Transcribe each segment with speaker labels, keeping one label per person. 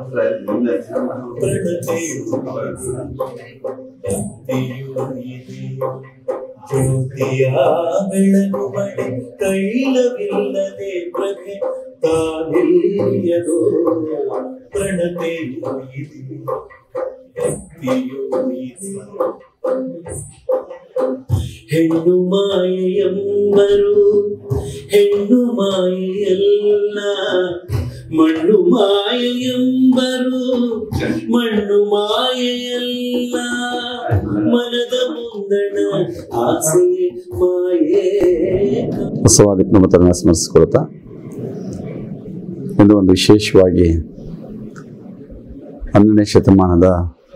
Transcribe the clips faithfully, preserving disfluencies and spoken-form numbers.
Speaker 1: ಜ್ಯೋತಿಯ ಬೆಳಕು ಬಳೆ ತೈಲವಿಲ್ಲದೆ ಪ್ರಭೆ ತಾನಿಯದು ಪ್ರಣತೆಯು ಇದೆ ಭಕ್ತಿಯು ಇದೆ. ಹೆಣ್ಣು ಮಾಯೆಯೆಂಬರು ಹೆಣ್ಣು ಮಾಯೆಯಲ್ಲ, ಮಣ್ಣು ಮಾಯೆಯೆಂಬರು ಮಣ್ಣು ಮಾಯೆಯಲ್ಲ, ಮನದ ಮುಂದಣ ಆಸೆ ಮಾಯೆ.
Speaker 2: ಬಸವಾದಿ ಮತನ ಸ್ಮರಿಸಿಕೊಳ್ತಾ ಇದು ಒಂದು ವಿಶೇಷವಾಗಿ ಹನ್ನೊಂದನೇ ಶತಮಾನದ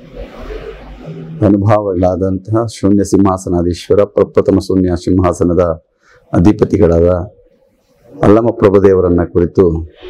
Speaker 2: ಅನುಭವಗಳಾದಂತಹ ಶೂನ್ಯ ಸಿಂಹಾಸನಾಧೀಶ್ವರ ಪ್ರಪ್ರಥಮ ಶೂನ್ಯ ಸಿಂಹಾಸನದ ಅಧಿಪತಿಗಳಾದ ಅಲ್ಲಮ ಪ್ರಭುದೇವರನ್ನ ಕುರಿತು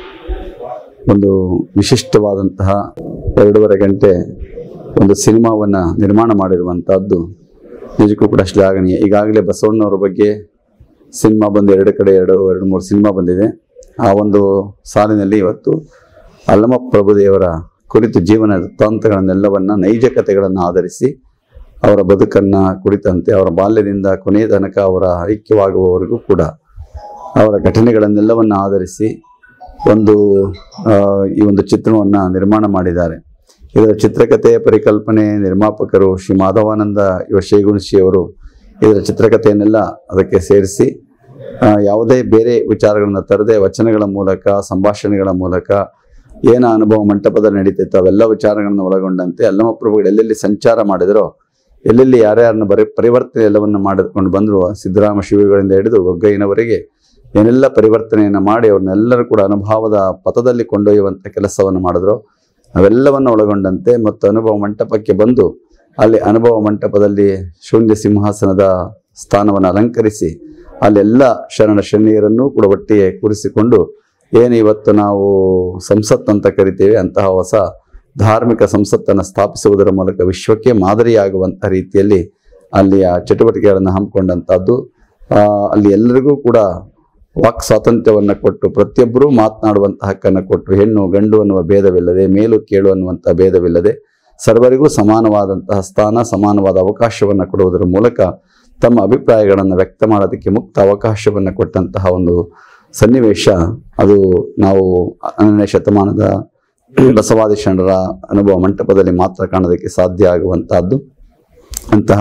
Speaker 2: ಒಂದು ವಿಶಿಷ್ಟವಾದಂತಹ ಎರಡೂವರೆ ಗಂಟೆ ಒಂದು ಸಿನಿಮಾವನ್ನು ನಿರ್ಮಾಣ ಮಾಡಿರುವಂತಹದ್ದು ನಿಜಕ್ಕೂ ಕೂಡ ಶ್ಲಾಘನೀಯ. ಈಗಾಗಲೇ ಬಸವಣ್ಣವರ ಬಗ್ಗೆ ಸಿನಿಮಾ ಬಂದು ಎರಡು ಕಡೆ ಎರಡು ಎರಡು ಮೂರು ಸಿನಿಮಾ ಬಂದಿದೆ. ಆ ಒಂದು ಸಾಲಿನಲ್ಲಿ ಇವತ್ತು ಅಲ್ಲಮ ಪ್ರಭುದೇವರ ಕುರಿತು ಜೀವನ ವೃತ್ತಾಂತಗಳನ್ನೆಲ್ಲವನ್ನ ನೈಜ ಕಥೆಗಳನ್ನು ಆಧರಿಸಿ ಅವರ ಬದುಕನ್ನು ಕುರಿತಂತೆ ಅವರ ಬಾಲ್ಯದಿಂದ ಕೊನೆಯ ತನಕ ಅವರ ಐಕ್ಯವಾಗುವವರೆಗೂ ಕೂಡ ಅವರ ಘಟನೆಗಳನ್ನೆಲ್ಲವನ್ನು ಆಧರಿಸಿ ಒಂದು ಈ ಒಂದು ಚಿತ್ರವನ್ನು ನಿರ್ಮಾಣ ಮಾಡಿದ್ದಾರೆ. ಇದರ ಚಿತ್ರಕಥೆಯ ಪರಿಕಲ್ಪನೆ ನಿರ್ಮಾಪಕರು ಶ್ರೀ ಮಾಧವಾನಂದ ಯುವ ಶೇಗುಣಶಿಯವರು ಇದರ ಚಿತ್ರಕಥೆಯನ್ನೆಲ್ಲ ಅದಕ್ಕೆ ಸೇರಿಸಿ ಯಾವುದೇ ಬೇರೆ ವಿಚಾರಗಳನ್ನು ತರದೆ ವಚನಗಳ ಮೂಲಕ ಸಂಭಾಷಣೆಗಳ ಮೂಲಕ ಏನ ಅನುಭವ ಮಂಟಪದಲ್ಲಿ ನಡೀತಿತ್ತು ಅವೆಲ್ಲ ವಿಚಾರಗಳನ್ನು ಒಳಗೊಂಡಂತೆ ಅಲ್ಲಮ ಪ್ರಭುಗಳು ಎಲ್ಲೆಲ್ಲಿ ಸಂಚಾರ ಮಾಡಿದರೋ ಎಲ್ಲೆಲ್ಲಿ ಯಾರ್ಯಾರನ್ನ ಬರೀ ಪರಿವರ್ತನೆ ಎಲ್ಲವನ್ನು ಮಾಡಿಕೊಂಡು ಬಂದರು, ಸಿದ್ದರಾಮ ಶಿವಗಳಿಂದ ಹಿಡಿದು ಗೊಗ್ಗಯ್ಯನವರೆಗೆ ಏನೆಲ್ಲ ಪರಿವರ್ತನೆಯನ್ನು ಮಾಡಿ ಅವ್ರನ್ನೆಲ್ಲರೂ ಕೂಡ ಅನುಭವದ ಪಥದಲ್ಲಿ ಕೊಂಡೊಯ್ಯುವಂಥ ಕೆಲಸವನ್ನು ಮಾಡಿದ್ರು ಅವೆಲ್ಲವನ್ನು ಒಳಗೊಂಡಂತೆ ಮತ್ತು ಅನುಭವ ಮಂಟಪಕ್ಕೆ ಬಂದು ಅಲ್ಲಿ ಅನುಭವ ಮಂಟಪದಲ್ಲಿ ಶೂನ್ಯ ಸಿಂಹಾಸನದ ಸ್ಥಾನವನ್ನು ಅಲಂಕರಿಸಿ ಅಲ್ಲೆಲ್ಲ ಶರಣ ಶರಣಿಯರನ್ನೂ ಕೂಡ ಒಟ್ಟಿಗೆ ಕೂರಿಸಿಕೊಂಡು ಏನು ಇವತ್ತು ನಾವು ಸಂಸತ್ ಅಂತ ಕರಿತೇವೆ ಅಂತಹ ಹೊಸ ಧಾರ್ಮಿಕ ಸಂಸತ್ತನ್ನು ಸ್ಥಾಪಿಸುವುದರ ಮೂಲಕ ವಿಶ್ವಕ್ಕೆ ಮಾದರಿಯಾಗುವಂಥ ರೀತಿಯಲ್ಲಿ ಅಲ್ಲಿಯ ಚಟುವಟಿಕೆಗಳನ್ನು ಹಮ್ಮಿಕೊಂಡಂಥದ್ದು. ಅಲ್ಲಿ ಎಲ್ಲರಿಗೂ ಕೂಡ ವಾಕ್ ಸ್ವಾತಂತ್ರ್ಯವನ್ನು ಕೊಟ್ಟು ಪ್ರತಿಯೊಬ್ಬರೂ ಮಾತನಾಡುವಂಥ ಹಕ್ಕನ್ನು ಕೊಟ್ಟು ಹೆಣ್ಣು ಗಂಡು ಅನ್ನುವ ಭೇದವಿಲ್ಲದೆ ಮೇಲು ಕೇಳು ಅನ್ನುವಂಥ ಭೇದವಿಲ್ಲದೆ ಸರ್ವರಿಗೂ ಸಮಾನವಾದಂತಹ ಸ್ಥಾನ ಸಮಾನವಾದ ಅವಕಾಶವನ್ನು ಕೊಡುವುದರ ಮೂಲಕ ತಮ್ಮ ಅಭಿಪ್ರಾಯಗಳನ್ನು ವ್ಯಕ್ತ ಮಾಡೋದಕ್ಕೆ ಮುಕ್ತ ಅವಕಾಶವನ್ನು ಕೊಟ್ಟಂತಹ ಒಂದು ಸನ್ನಿವೇಶ ಅದು ನಾವು ಹನ್ನೊಂದನೇ ಶತಮಾನದ ಬಸವಾದಿ ಶರಣರ ಅನುಭವ ಮಂಟಪದಲ್ಲಿ ಮಾತ್ರ ಕಾಣೋದಕ್ಕೆ ಸಾಧ್ಯ ಆಗುವಂತಹದ್ದು. ಅಂತಹ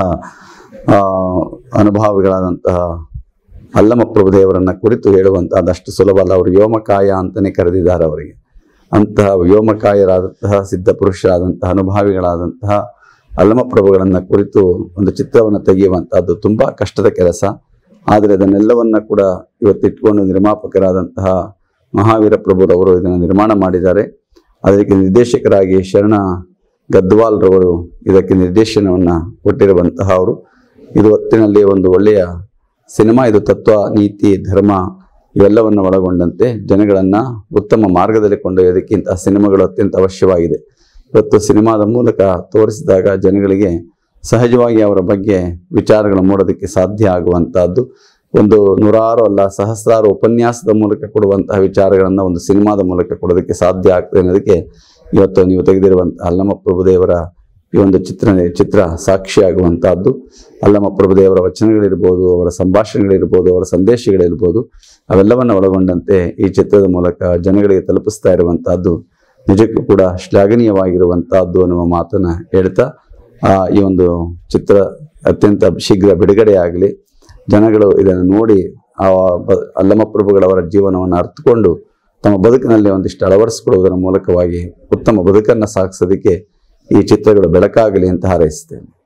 Speaker 2: ಅನುಭವಿಗಳಾದಂತಹ ಅಲ್ಲಮ ಪ್ರಭುದೇವರನ್ನ ಕುರಿತು ಹೇಳುವಂತಹದಷ್ಟು ಸುಲಭ ಅಲ್ಲ. ಅವರು ವ್ಯೋಮಕಾಯ ಅಂತಲೇ ಕರೆದಿದ್ದಾರೆ ಅವರಿಗೆ. ಅಂತಹ ವ್ಯೋಮಕಾಯರಾದಂತಹ ಸಿದ್ಧ ಪುರುಷರಾದಂತಹ ಅನುಭವಿಗಳಾದಂತಹ ಅಲ್ಲಮ ಪ್ರಭುಗಳನ್ನ ಕುರಿತು ಒಂದು ಚಿತ್ರವನ್ನು ತೆಗೆಯುವಂತಹದ್ದು ತುಂಬಾ ಕಷ್ಟದ ಕೆಲಸ. ಆದರೆ ಅದನ್ನೆಲ್ಲವನ್ನ ಕೂಡ ಇವತ್ತಿಟ್ಕೊಂಡು ನಿರ್ಮಾಪಕರಾದಂತಹ ಮಹಾವೀರ ಪ್ರಭುರವರು ಇದನ್ನು ನಿರ್ಮಾಣ ಮಾಡಿದ್ದಾರೆ. ಅದಕ್ಕೆ ನಿರ್ದೇಶಕರಾಗಿ ಶರಣ ಗದ್ವಾಲ್ರವರು ಇದಕ್ಕೆ ನಿರ್ದೇಶನವನ್ನು ಕೊಟ್ಟಿರುವಂತಹ ಅವರು. ಇದು ಹೊತ್ತಿನಲ್ಲಿ ಒಂದು ಒಳ್ಳೆಯ ಸಿನಿಮಾ. ಇದು ತತ್ವ ನೀತಿ ಧರ್ಮ ಇವೆಲ್ಲವನ್ನು ಒಳಗೊಂಡಂತೆ ಜನಗಳನ್ನು ಉತ್ತಮ ಮಾರ್ಗದಲ್ಲಿ ಕೊಂಡೊಯ್ಯೋದಕ್ಕಿಂತ ಸಿನಿಮಾಗಳು ಅತ್ಯಂತ ಅವಶ್ಯವಾಗಿದೆ. ಇವತ್ತು ಸಿನಿಮಾದ ಮೂಲಕ ತೋರಿಸಿದಾಗ ಜನಗಳಿಗೆ ಸಹಜವಾಗಿ ಅವರ ಬಗ್ಗೆ ವಿಚಾರಗಳು ಮೂಡೋದಕ್ಕೆ ಸಾಧ್ಯ ಆಗುವಂತಹದ್ದು. ಒಂದು ನೂರಾರು ಅಲ್ಲ ಸಹಸ್ರಾರು ಉಪನ್ಯಾಸದ ಮೂಲಕ ಕೊಡುವಂತಹ ವಿಚಾರಗಳನ್ನು ಒಂದು ಸಿನಿಮಾದ ಮೂಲಕ ಕೊಡೋದಕ್ಕೆ ಸಾಧ್ಯ ಆಗ್ತದೆ ಅನ್ನೋದಕ್ಕೆ ಇವತ್ತು ನೀವು ತೆಗೆದಿರುವಂತಹ ಅಲ್ಲಮ ಪ್ರಭುದೇವರ ಈ ಒಂದು ಚಿತ್ರ ಚಿತ್ರ ಸಾಕ್ಷಿಯಾಗುವಂತಹದ್ದು. ಅಲ್ಲಮ ಪ್ರಭುದೇವರ ವಚನಗಳಿರ್ಬೋದು, ಅವರ ಸಂಭಾಷಣೆಗಳಿರ್ಬೋದು, ಅವರ ಸಂದೇಶಗಳಿರ್ಬೋದು, ಅವೆಲ್ಲವನ್ನು ಒಳಗೊಂಡಂತೆ ಈ ಚಿತ್ರದ ಮೂಲಕ ಜನಗಳಿಗೆ ತಲುಪಿಸ್ತಾ ಇರುವಂತಹದ್ದು ನಿಜಕ್ಕೂ ಕೂಡ ಶ್ಲಾಘನೀಯವಾಗಿರುವಂತಹದ್ದು ಅನ್ನುವ ಮಾತನ್ನ ಹೇಳ್ತಾ ಆ ಈ ಒಂದು ಚಿತ್ರ ಅತ್ಯಂತ ಶೀಘ್ರ ಬಿಡುಗಡೆ ಆಗಲಿ. ಜನಗಳು ಇದನ್ನು ನೋಡಿ ಆ ಅಲ್ಲಮ ಪ್ರಭುಗಳವರ ಜೀವನವನ್ನು ಅರ್ಥಕೊಂಡು ತಮ್ಮ ಬದುಕಿನಲ್ಲಿ ಒಂದಿಷ್ಟು ಅಳವಡಿಸಿಕೊಳ್ಳುವುದರ ಮೂಲಕವಾಗಿ ಉತ್ತಮ ಬದುಕನ್ನು ಸಾಗಿಸೋದಕ್ಕೆ ಈ ಚಿತ್ರಗಳು ಬೆಳಕಾಗಲಿ ಅಂತ ಹಾರೈಸ್ತೇನೆ.